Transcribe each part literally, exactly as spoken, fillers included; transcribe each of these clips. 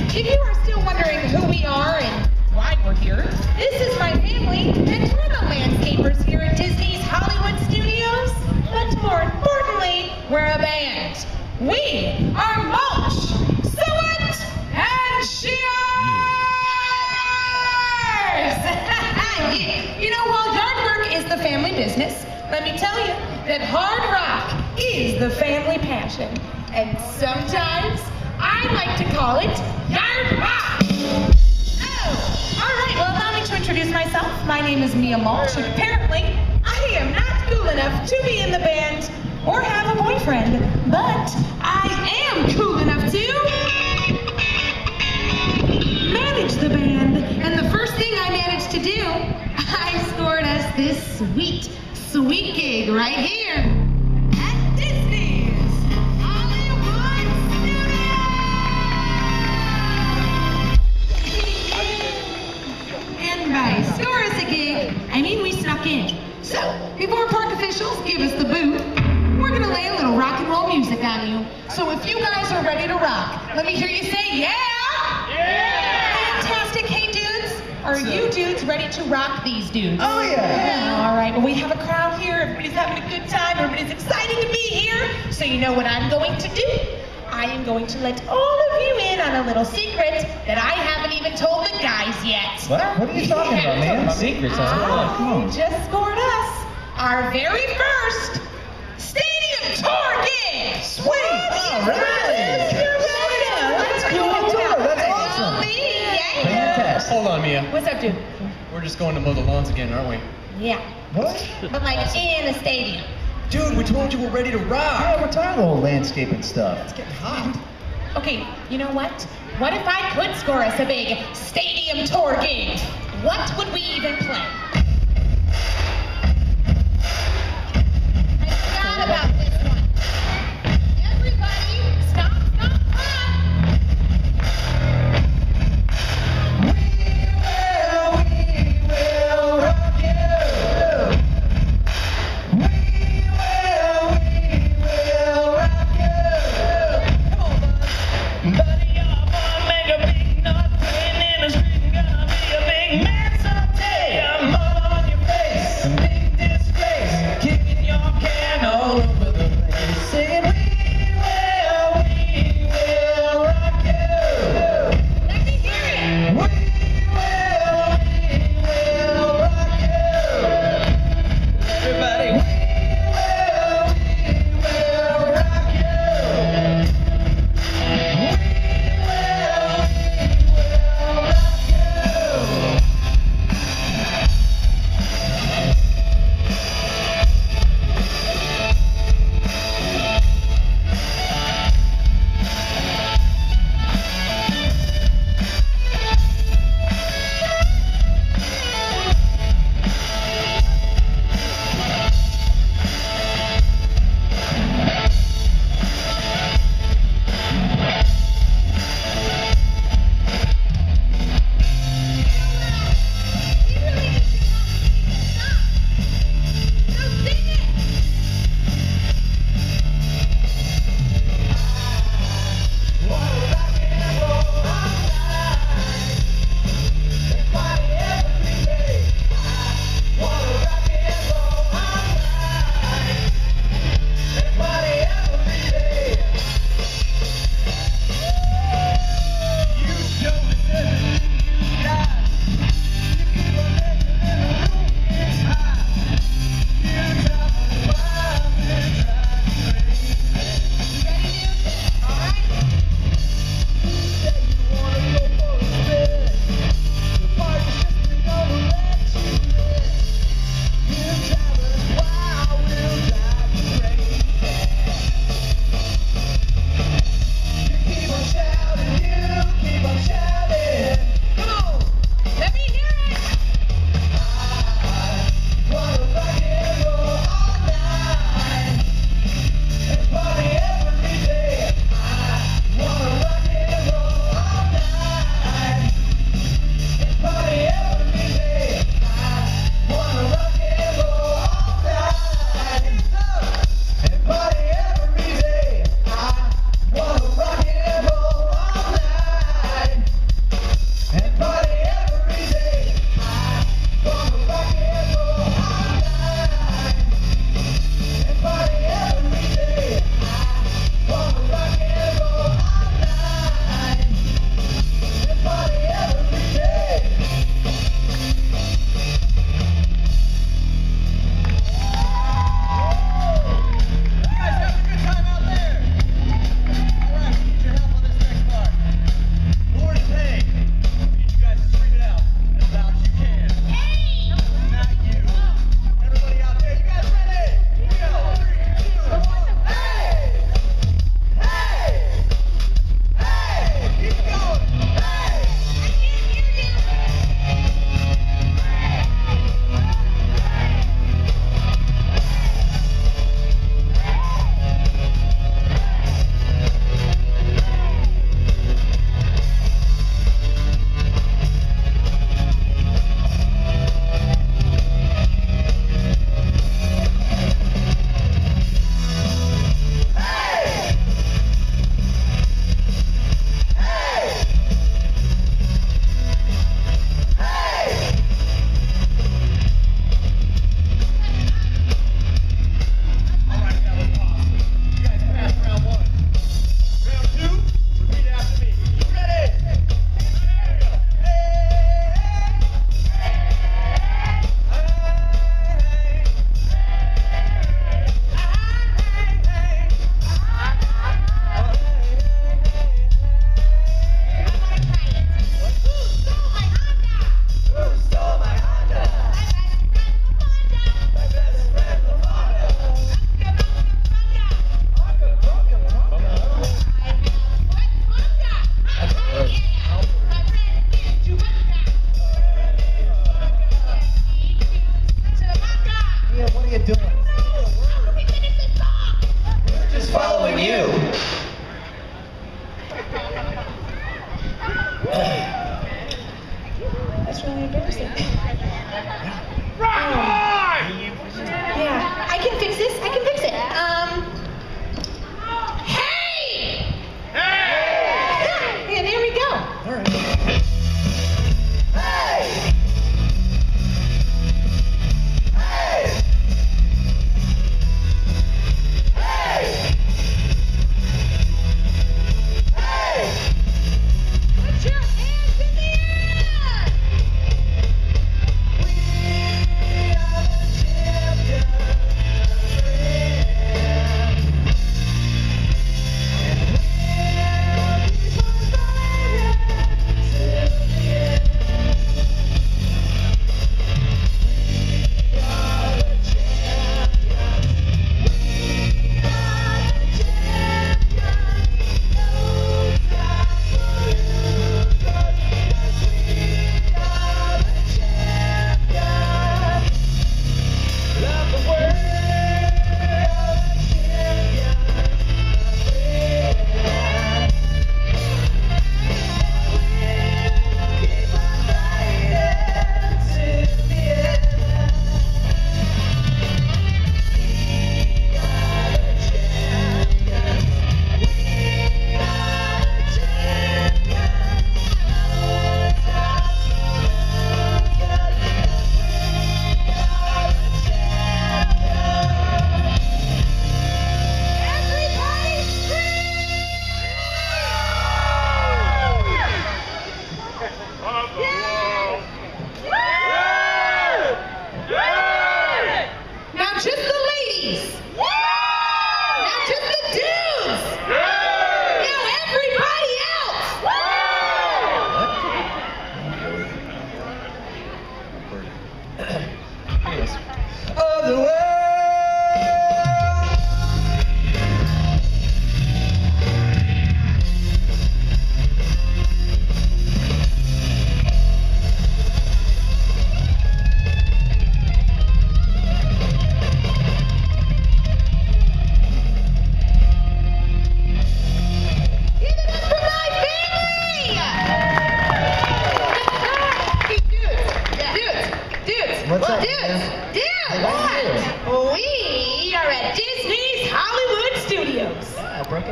If you are still wondering who we are and why we're here, this is my family, and we're the landscapers here at Disney's Hollywood Studios. But more importantly, we're a band. We are mulch, suet, and shears! You know, while yard work is the family business, let me tell you that hard rock is the family passion. And sometimes I like to call it yard rock. Oh, all right, well, allow me to introduce myself. My name is Mia Mulch, and apparently I am not cool enough to be in the band or have a boyfriend, but I am cool enough to manage the band. And the first thing I managed to do, I scored us this sweet, sweet gig right here at Disney's Hollywood Studios. And by score us a gig, I mean we snuck in. So, before park officials give us the boot, we're gonna lay a little rock and roll music on you. So if you guys are ready to rock, let me hear you say yeah! Yeah! Fantastic. Hey dudes, are you dudes ready to rock these dudes? Oh yeah! Yeah. All right, well we have a crowd here, everybody's having a good time, everybody's excited to be here. So you know what I'm going to do? I am going to let all of you in on a little secret that I haven't even told the guys yet. What? What are you talking about, man? Secrets, huh? I Come on. just scored us our very first stadium tour gig. Sweet! All right! Let's go on tour. That's awesome. Yeah. Fantastic. Hold on, Mia. What's up, dude? We're just going to mow the lawns again, aren't we? Yeah, What? but like in a stadium. Dude, we told you we're ready to rock. Yeah, we're tired of the whole landscaping stuff. It's getting hot. Okay, you know what? What if I could score us a big stadium tour gig? What would we even play? I forgot about this one. Everybody, stop, stop, stop! We will, we will rock you. We will, we will rock you. Come on, bud. Buddy, y'all gonna make a big nut, playing in the street, gonna be a big man someday. I'm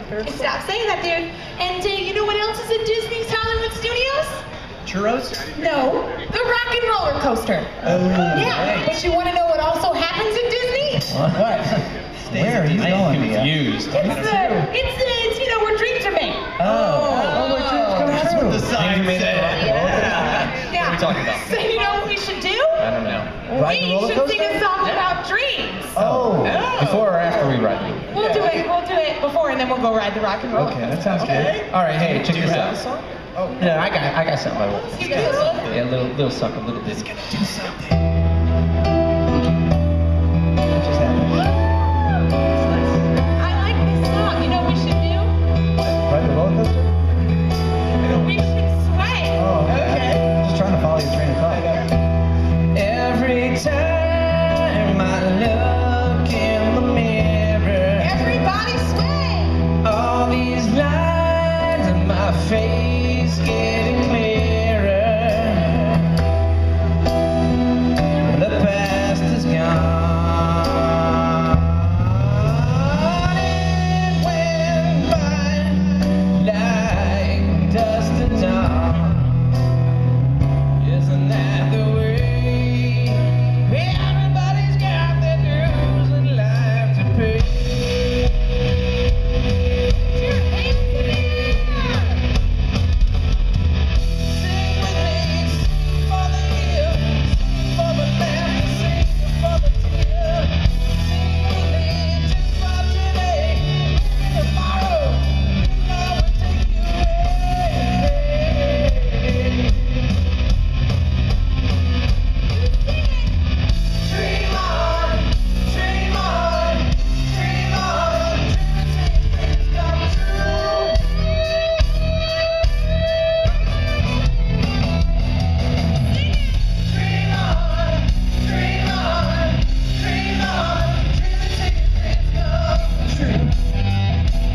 Stop saying that, dude. And uh, you know what else is at Disney's Hollywood Studios? Churros? No, the Rock and Roller Coaster. Oh, Yeah, but you want to know what also happens at Disney? What? Where are you I going, am Mia? confused. It's the, it's the, it's, you know, where dreams are made. Oh. Oh, where dreams come That's true. what the sign Dreams said. made it. Yeah. What are we talking about? So you know what we should do? I don't know. Ride the We roller should sing coaster? a song about dreams. Oh. Before or after we ride? We'll do it, we'll do it before, and then we'll go ride the rock and roll. Okay, that sounds good. All right, hey, check Do you this have out. a song? Oh, Yeah, I got, I got something. I want. You do? Yeah, a little, little something, a little bit. do something. What just happened? I like this song. You know what we should do? Ride the roller coaster? We should sway. Oh, okay. Just trying to follow your train of thought. Every time I look in the mirror, Everybody sway. all these lines in my face getting clearer. The past is gone. It went by like dust to dawn. Isn't that the way? Everybody's got their dues in life to pay. Your hands in the air. Sing with me, sing for the hills, sing for the laughter, sing for the tears. Sing with me just for today. Tomorrow, love will take you away. Dream on, dream on, dream on, dream dreams come true. Dream on, dream on, dream on, dream until your dreams come true.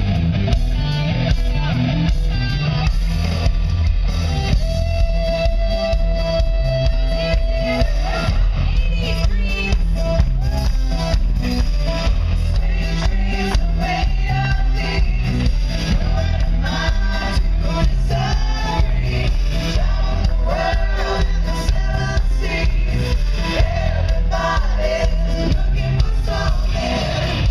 Dreams are made of these. What am I to disagree? Travel the world in the seven seas. Everybody's looking for something.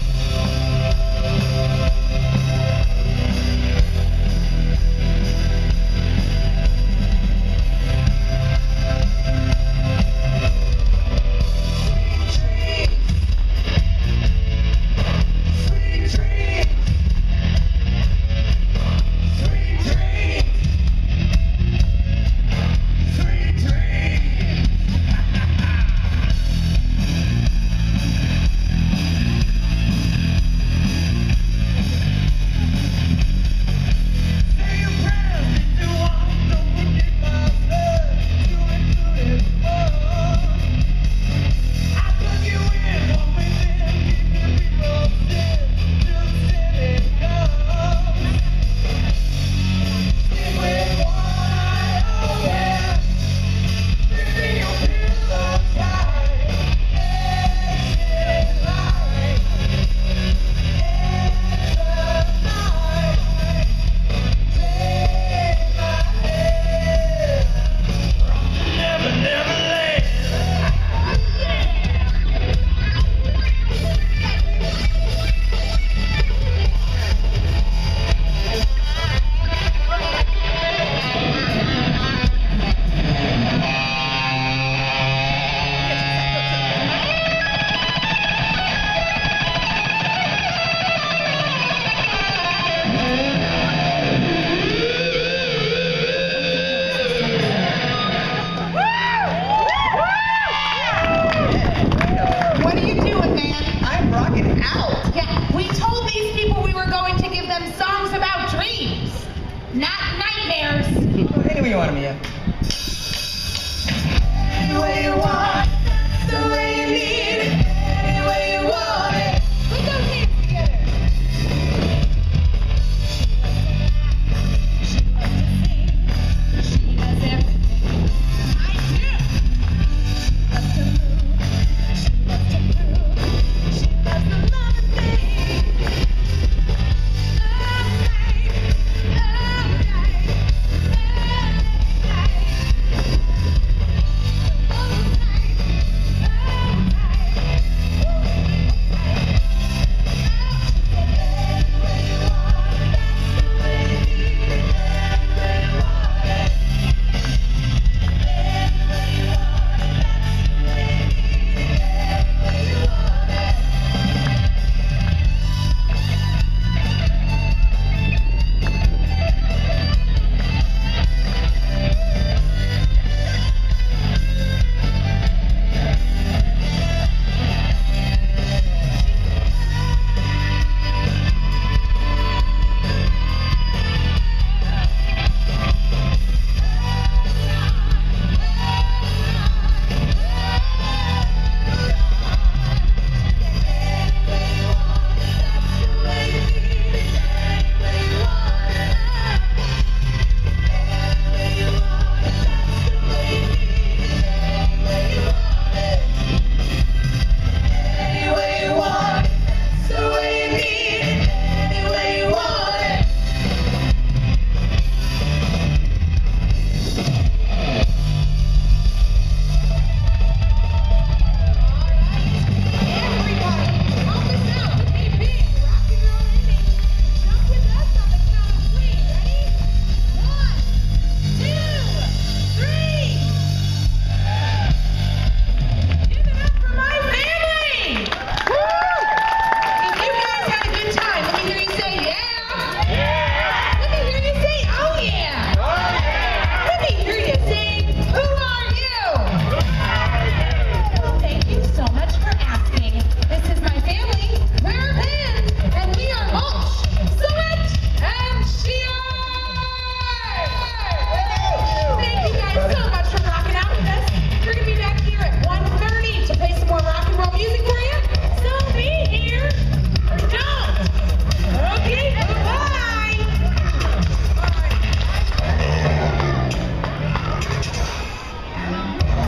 Sweet dreams, sweet dreams, sweet dreams, sweet dreams. Say your prayers if you want, don't forget my blood to include it all. I took you in one way, then keep your people still, till sin it comes. Stick with one eye open, breathing your pillow tight. Exit light, enter night. Take my hand, never, never land. What are you doing, man? I'm rocking out. Yeah, we told these people we were going to give them songs about dreams, not nightmares. Anyway, you want, Mia? Any way you want.